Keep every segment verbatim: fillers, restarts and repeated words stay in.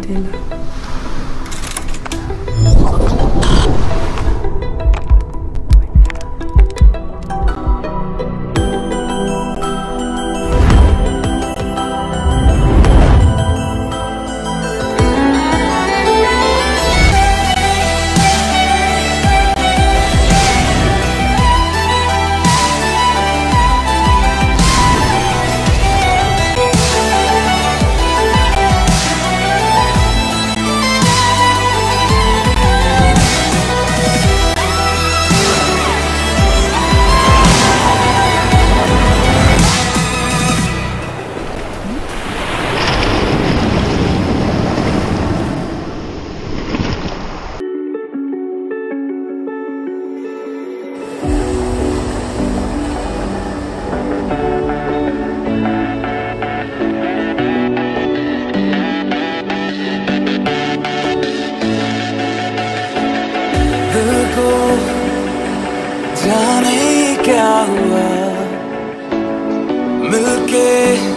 देना। जाने क्या हुआ मिलके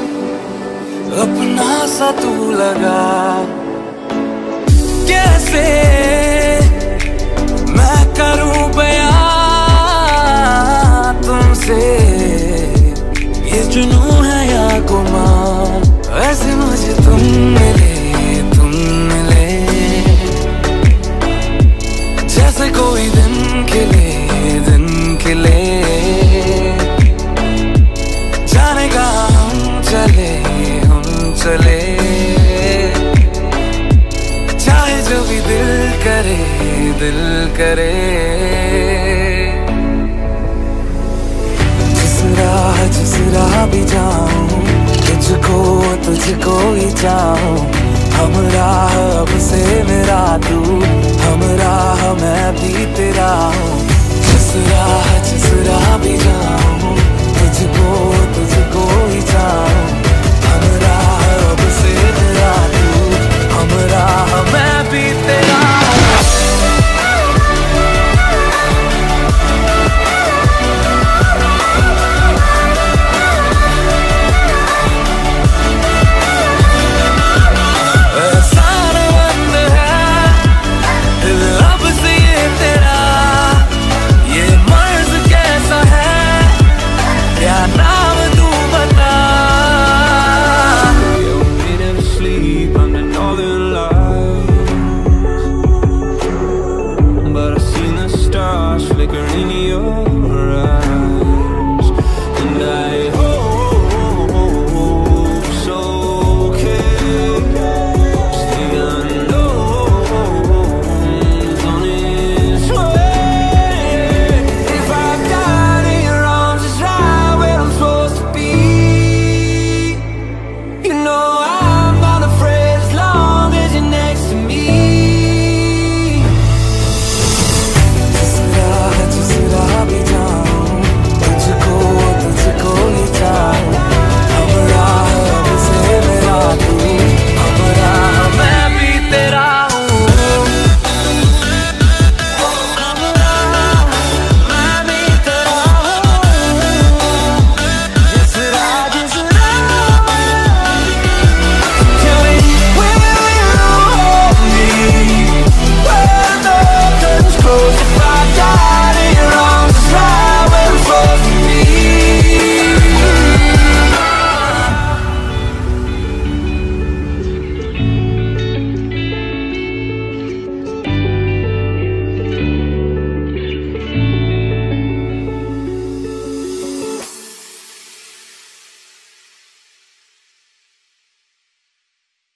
अपना सा तू लगा, कैसे मैं करूं बयां तुमसे, ये जुनून है या गुमान, वैसे मुझे तुम मिले तुम मिले, जैसे कोई दिन खिले दिन खिले, जाने का हम चले हम चले, चाहे जो भी दिल करे दिल करे, जिस राह जिस राह भी जाऊं तुझको तुझको ही चाहूं, हम राह अब से मेरा तू, हम राह मैं भी तेरा हूँ, जिस राह जिस राह